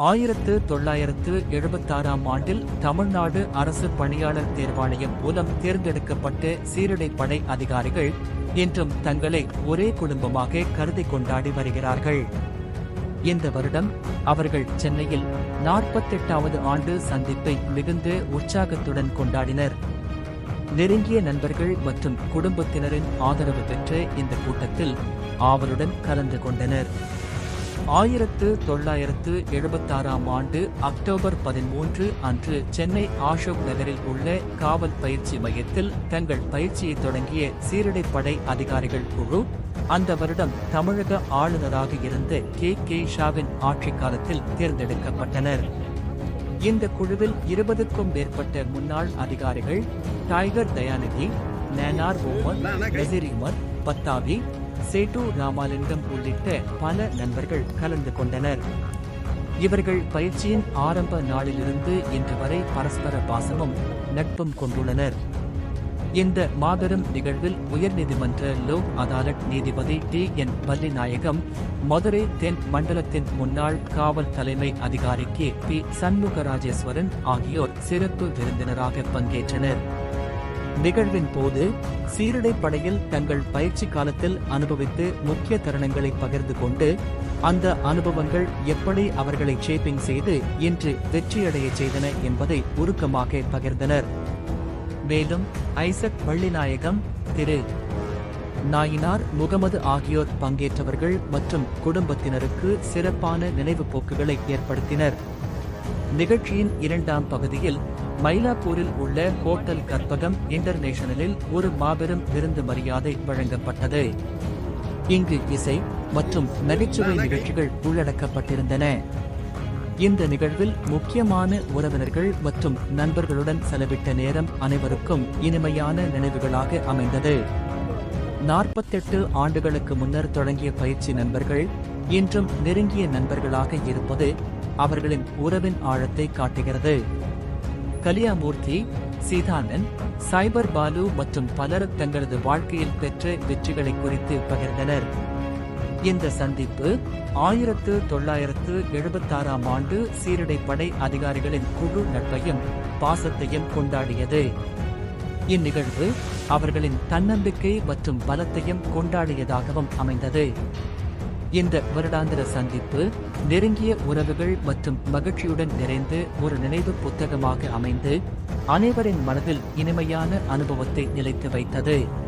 1976ஆம் ஆண்டில் தமிழ்நாடு அரசு பணியாளர் தேர்வாணையம் மூலம் தேர்ந்தெடுக்கப்பட்ட சீருடைப்படை அதிகாரிகள் இன்றும் தங்களை ஒரே குடும்பமாக கருதி கொண்டாடி வருகிறார்கள். இந்த வருடம் அவர்கள் சென்னையில் 48வது ஆண்டு சந்திப்பை மிகுந்த உற்சாகத்துடன் கொண்டாடினர். நெருங்கிய நண்பர்கள் மற்றும் குடும்பத்தினரின் ஆதரவு பெற்ற இந்த கூட்டத்தில் ஆவலுடன் கலந்து கொண்டனர். 1976ஆம் ஆண்டு அக்டோபர் 13 அன்று சென்னை அசோக் நகரில் உள்ள காவல் பயிற்சி மையத்தில் தங்கள் பயிற்சியை தொடங்கிய சீருடைப்படை அதிகாரிகள் குழு அந்த வருடம் தமிழக ஆளுநராக இருந்த கே. ஷாவின் ஆட்சி காலத்தில் தேர்ந்தெடுக்கப்பட்டனர். இந்த குழுவில் 20க்கும் மேற்பட்ட முன்னாள் அதிகாரிகள் டைகர் தயாநிதி, நேனார் ஓமர், நசீர் உமர், பத்தாவி, சேட்டு ராமலிங்கம் உள்ளிட்ட பல நண்பர்கள் கலந்து கொண்டனர். இவர்கள் பயிற்சியின் ஆரம்ப நாளிலிருந்து இன்று வரை பரஸ்பர பாசமும் நட்பும் கொண்டுள்ளனர். இந்த மாபெரும் நிகழ்வில் உயர்நீதிமன்ற லோக் அதாலத் நீதிபதி டி.என். வள்ளிநாயகம், மதுரை தென் மண்டலத்தின் முன்னாள் காவல் தலைமை அதிகாரி கே.பி. சண்முகராஜேஸ்வரன் ஆகியோர் சிறப்பு விருந்தினராக பங்கேற்றனர். நிகழ்வின் போது சீருடைப்படையில் தங்கள் பயிற்சி காலத்தில் அனுபவித்து முக்கிய தருணங்களை பகிர்ந்து கொண்டு அந்த அனுபவங்கள் எப்படி அவர்களை ஷேப்பிங் செய்து இன்று வெற்றியடைய செய்தன என்பதை உருக்கமாக பகிர்ந்தனர். மேலும் ஐசக் வள்ளிநாயகம், திரு. நாயினார் முகமது ஆகியோர் பங்கேற்றவர்கள் மற்றும் குடும்பத்தினருக்கு சிறப்பான நினைவு போக்குகளை ஏற்படுத்தினர். நிகழ்ச்சியின் 2ஆம் பகுதியில் மயிலாப்பூரில் உள்ள ஹோட்டல் கற்பகம் இன்டர்நேஷனலில் ஒரு மாபெரும் விருந்து மரியாதை வழங்கப்பட்டது. இங்கு இசை மற்றும் நகைச்சுவை நிகழ்ச்சிகள் உள்ளடக்கப்பட்டிருந்தன. இந்த நிகழ்வில் முக்கியமான உறவினர்கள் மற்றும் நண்பர்களுடன் செலவிட்ட நேரம் அனைவருக்கும் இனிமையான நினைவுகளாக அமைந்தது. 48 ஆண்டுகளுக்கு முன்னர் தொடங்கிய பயிற்சி நண்பர்கள் இன்றும் நெருங்கிய நண்பர்களாக இருப்பது அவர்களின் உறவின் ஆழத்தை காட்டுகிறது. கலியாமூர்த்தி, சீதானந்த், சைபர் பாலு மற்றும் பலர் தங்களது வாழ்க்கையில் பெற்ற வெற்றிகளை குறித்து பகிர்ந்தனர். இந்த சந்திப்பு 1976ஆம் ஆண்டு சீருடைப்படை அதிகாரிகளின் குழு நட்பையும் பாசத்தையும் கொண்டாடியது. இந்நிகழ்வு அவர்களின் தன்னம்பிக்கை மற்றும் பலத்தையும் கொண்டாடியதாகவும் அமைந்தது. இந்த வருடாந்திர சந்திப்பு நெருங்கிய உறவுகள் மற்றும் மகிழ்ச்சியுடன் நிறைந்து ஒரு நினைவு புத்தகமாக அமைந்து அனைவரின் மனதில் இனிமையான அனுபவத்தை நிலைத்து வைத்தது.